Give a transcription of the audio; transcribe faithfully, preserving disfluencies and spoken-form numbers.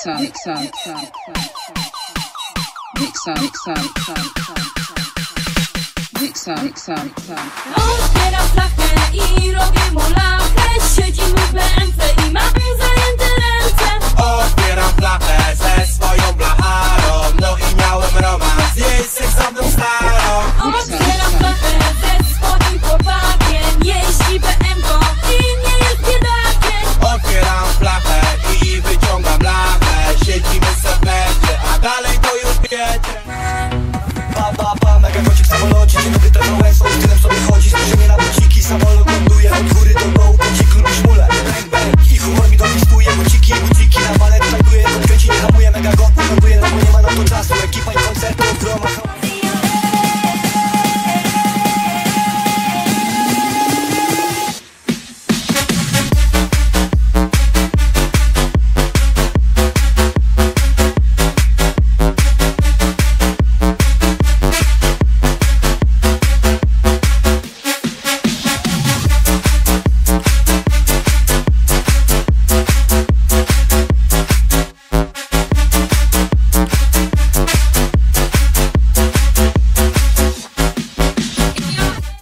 mixa, mixa, mixa, mixa, mixa, mixa, mixa. Otwieram flachę i robię molachę. Siedzimy w B M W i mamy zajęte ręce. Otwieram flachę